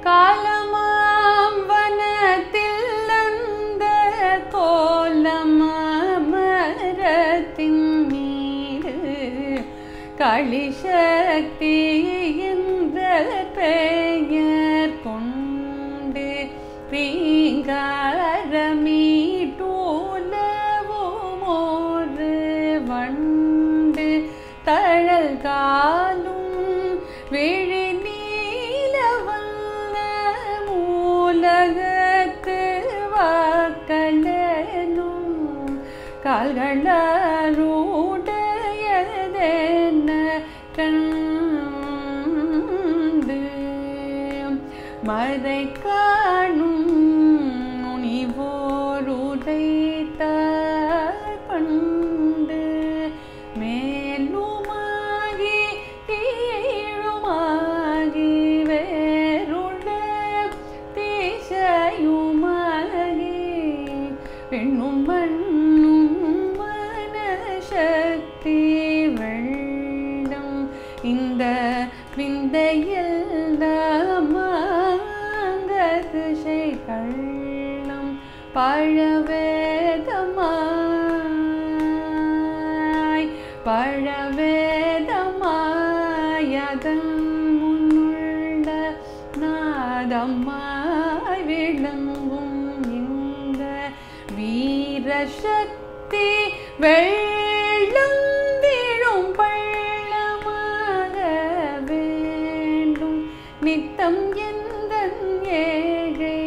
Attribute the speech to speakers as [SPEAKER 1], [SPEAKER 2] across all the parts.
[SPEAKER 1] காலமாம் வனத்தில் அந்த கோலமாமரத்தின் மீது களிசக்தி என்ற பெயர் கொண்டு ரீங்காரமீட்டுலவும் ஒரு வண்டு தழல் காலும் விழி நீல வந்த மூலகத்து வாக்களனும் கால்களூடையதென்ன கண்டு மதை காணும் முனிவோருதைத்தார் பண்டு மேலுமாகி கீழுமாகி வேறுள்ள திசையுமாகி பெண்ணும் மண்ணும் மனசக்தி வெள்ளம் இந்த விந்தையெல்லாம் மாங்கதிசை கள்ளம் பழவேதமாய் அதன் முன்னுள்ள நாதமாய் விளங்கும் இந்த வீரசக்தி வெள்ளம் விழும் பள்ளமாக வேண்டும் நித்தம் எந்தன் ஏழை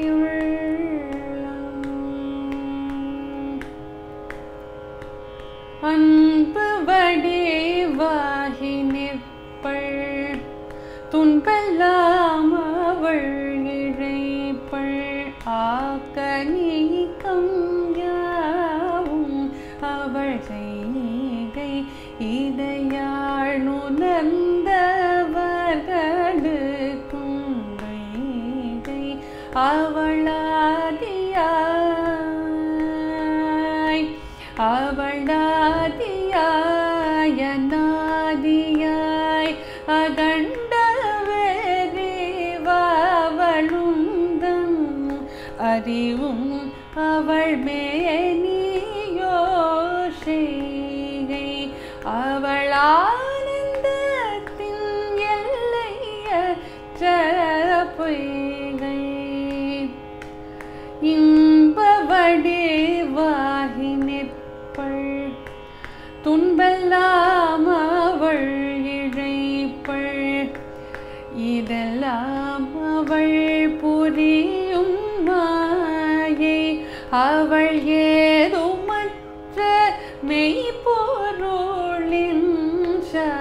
[SPEAKER 1] அன்பு வடிவாகி நிற்பள் துன்பெல்லாம் அவள் இழைப்பள் ஆக்க நீக்கம் யாவும் அவள் செய்கை இதையாள் உணர்ந்தவர்களுக்கும் வைகை அவளாதியாய் அநாதியாய் அகண்ட வெறிவாவளுந்தம் அறிவும் அவள் மேனியோ செய்கை அவள் ஆனந்தத்தின் எல்லையற்ற பொய்கை இன்ப வடிவாகி நிற்பள் துன்பெல்லாம் அவள் இழைப்பள் இதெல்லாம் அவள் புரியும் மாயை அவள் ஏதுமற்ற மெய்ப்பொருளின்